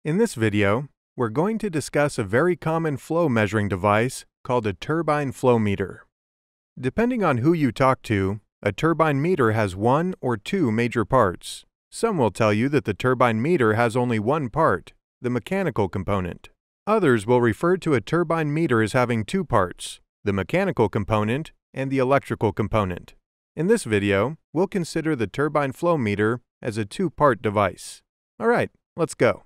In this video, we're going to discuss a very common flow measuring device called a turbine flow meter. Depending on who you talk to, a turbine meter has one or two major parts. Some will tell you that the turbine meter has only one part, the mechanical component. Others will refer to a turbine meter as having two parts, the mechanical component and the electrical component. In this video, we'll consider the turbine flow meter as a two-part device. All right, let's go.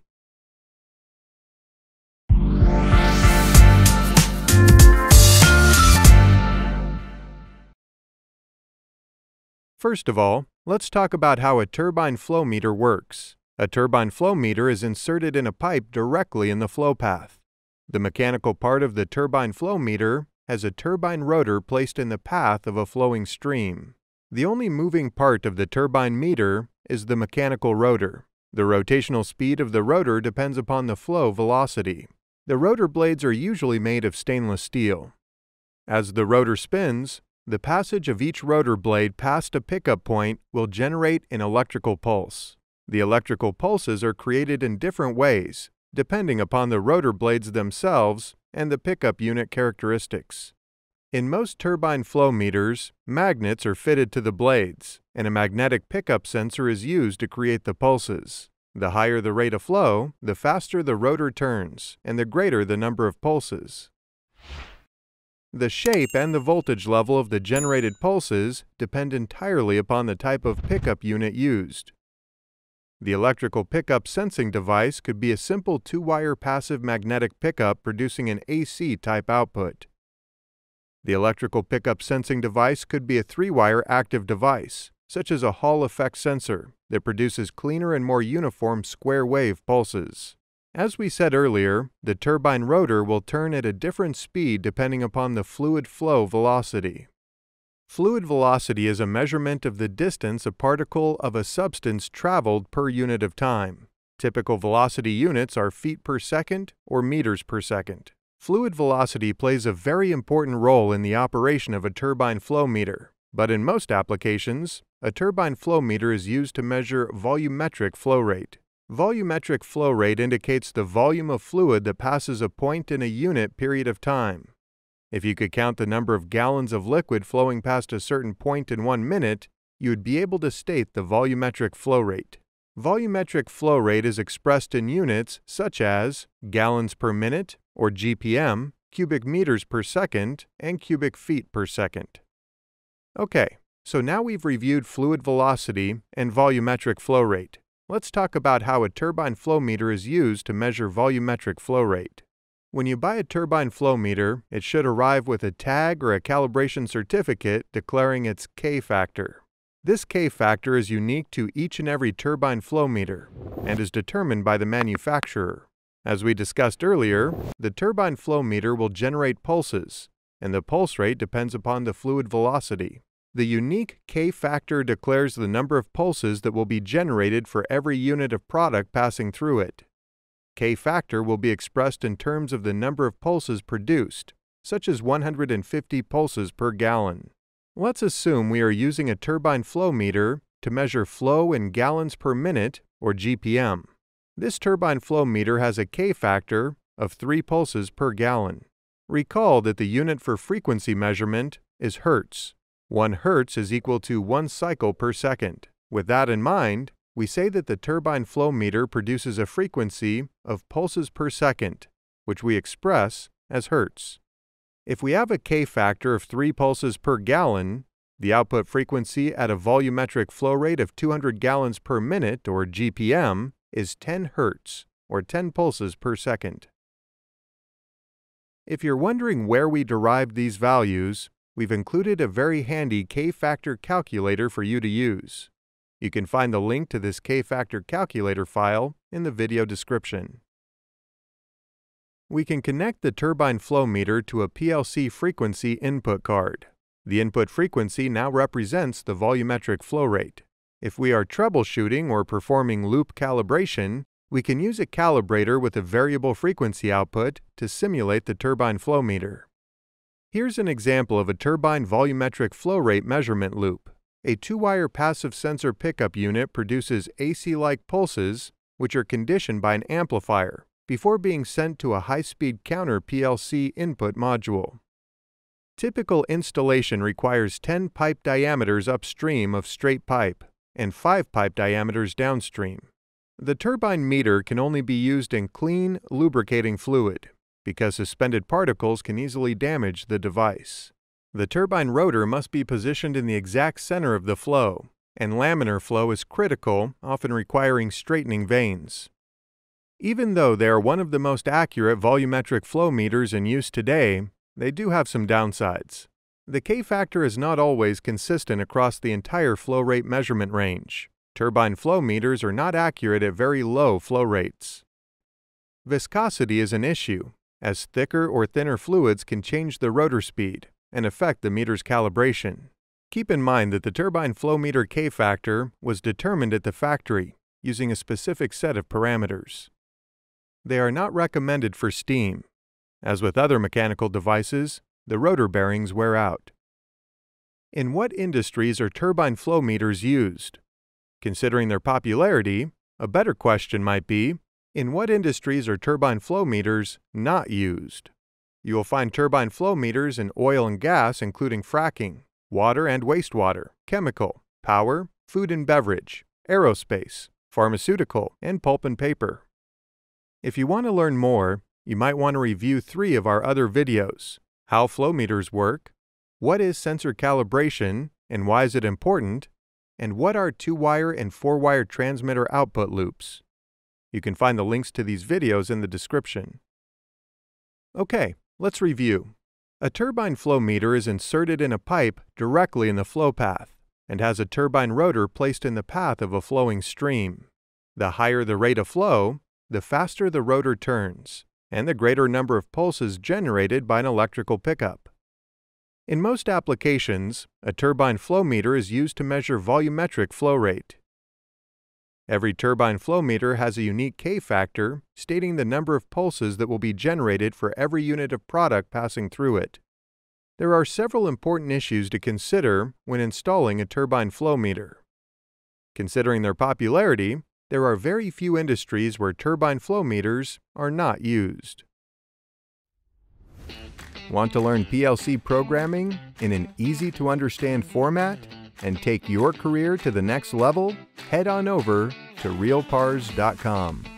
First of all, let's talk about how a turbine flow meter works. A turbine flow meter is inserted in a pipe directly in the flow path. The mechanical part of the turbine flow meter has a turbine rotor placed in the path of a flowing stream. The only moving part of the turbine meter is the mechanical rotor. The rotational speed of the rotor depends upon the flow velocity. The rotor blades are usually made of stainless steel. As the rotor spins, the passage of each rotor blade past a pickup point will generate an electrical pulse. The electrical pulses are created in different ways, depending upon the rotor blades themselves and the pickup unit characteristics. In most turbine flow meters, magnets are fitted to the blades, and a magnetic pickup sensor is used to create the pulses. The higher the rate of flow, the faster the rotor turns, and the greater the number of pulses. The shape and the voltage level of the generated pulses depend entirely upon the type of pickup unit used. The electrical pickup sensing device could be a simple two-wire passive magnetic pickup producing an AC type output. The electrical pickup sensing device could be a three-wire active device, such as a Hall effect sensor, that produces cleaner and more uniform square wave pulses. As we said earlier, the turbine rotor will turn at a different speed depending upon the fluid flow velocity. Fluid velocity is a measurement of the distance a particle of a substance traveled per unit of time. Typical velocity units are feet per second or meters per second. Fluid velocity plays a very important role in the operation of a turbine flow meter, but in most applications, a turbine flow meter is used to measure volumetric flow rate. Volumetric flow rate indicates the volume of fluid that passes a point in a unit period of time. If you could count the number of gallons of liquid flowing past a certain point in 1 minute, you would be able to state the volumetric flow rate. Volumetric flow rate is expressed in units such as gallons per minute, or GPM, cubic meters per second, and cubic feet per second. Okay, so now we've reviewed fluid velocity and volumetric flow rate. Let's talk about how a turbine flow meter is used to measure volumetric flow rate. When you buy a turbine flow meter, it should arrive with a tag or a calibration certificate declaring its K factor. This K factor is unique to each and every turbine flow meter and is determined by the manufacturer. As we discussed earlier, the turbine flow meter will generate pulses, and the pulse rate depends upon the fluid velocity. The unique K factor declares the number of pulses that will be generated for every unit of product passing through it. K factor will be expressed in terms of the number of pulses produced, such as 150 pulses per gallon. Let's assume we are using a turbine flow meter to measure flow in gallons per minute, or GPM. This turbine flow meter has a K factor of 3 pulses per gallon. Recall that the unit for frequency measurement is hertz. 1 hertz is equal to 1 cycle per second. With that in mind, we say that the turbine flow meter produces a frequency of pulses per second, which we express as hertz. If we have a K factor of 3 pulses per gallon, the output frequency at a volumetric flow rate of 200 gallons per minute, or GPM, is 10 hertz, or 10 pulses per second. If you're wondering where we derived these values, we've included a very handy K factor calculator for you to use. You can find the link to this K factor calculator file in the video description. We can connect the turbine flow meter to a PLC frequency input card. The input frequency now represents the volumetric flow rate. If we are troubleshooting or performing loop calibration, we can use a calibrator with a variable frequency output to simulate the turbine flow meter. Here's an example of a turbine volumetric flow rate measurement loop. A two-wire passive sensor pickup unit produces AC-like pulses which are conditioned by an amplifier before being sent to a high-speed counter PLC input module. Typical installation requires 10 pipe diameters upstream of straight pipe and 5 pipe diameters downstream. The turbine meter can only be used in clean, lubricating fluid because suspended particles can easily damage the device. The turbine rotor must be positioned in the exact center of the flow, and laminar flow is critical, often requiring straightening vanes. Even though they are one of the most accurate volumetric flow meters in use today, they do have some downsides. The K-factor is not always consistent across the entire flow rate measurement range. Turbine flow meters are not accurate at very low flow rates. Viscosity is an issue, as thicker or thinner fluids can change the rotor speed and affect the meter's calibration. Keep in mind that the turbine flow meter K-factor was determined at the factory using a specific set of parameters. They are not recommended for steam. As with other mechanical devices, the rotor bearings wear out. In what industries are turbine flow meters used? Considering their popularity, a better question might be, in what industries are turbine flow meters not used? You will find turbine flow meters in oil and gas, including fracking, water and wastewater, chemical, power, food and beverage, aerospace, pharmaceutical, and pulp and paper. If you want to learn more, you might want to review 3 of our other videos: how flow meters work, what is sensor calibration and why is it important, and what are 2-wire and 4-wire transmitter output loops. You can find the links to these videos in the description. Okay, let's review. A turbine flow meter is inserted in a pipe directly in the flow path and has a turbine rotor placed in the path of a flowing stream. The higher the rate of flow, the faster the rotor turns, and the greater number of pulses generated by an electrical pickup. In most applications, a turbine flow meter is used to measure volumetric flow rate. Every turbine flow meter has a unique K-factor stating the number of pulses that will be generated for every unit of product passing through it. There are several important issues to consider when installing a turbine flow meter. Considering their popularity, there are very few industries where turbine flow meters are not used. Want to learn PLC programming in an easy-to-understand format and take your career to the next level? Head on over to realpars.com.